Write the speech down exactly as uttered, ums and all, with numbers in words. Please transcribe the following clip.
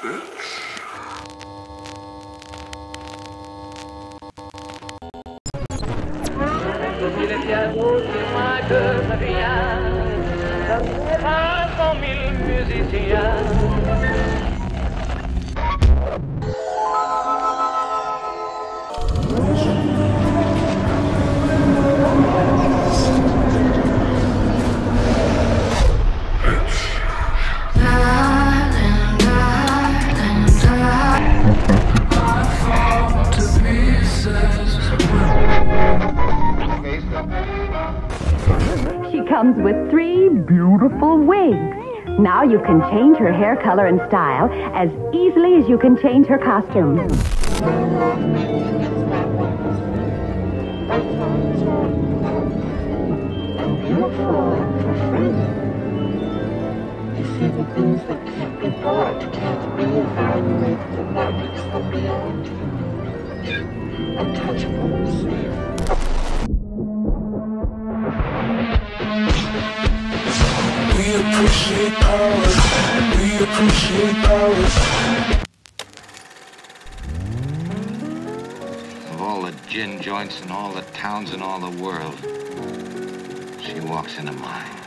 Il est bien aussi loin que rien, à cent mille musiciens. She comes with three beautiful wigs. Now you can change her hair color and style as easily as you can change her costume. We appreciate power. We appreciate power. Of all the gin joints in all the towns in all the world, she walks into mine.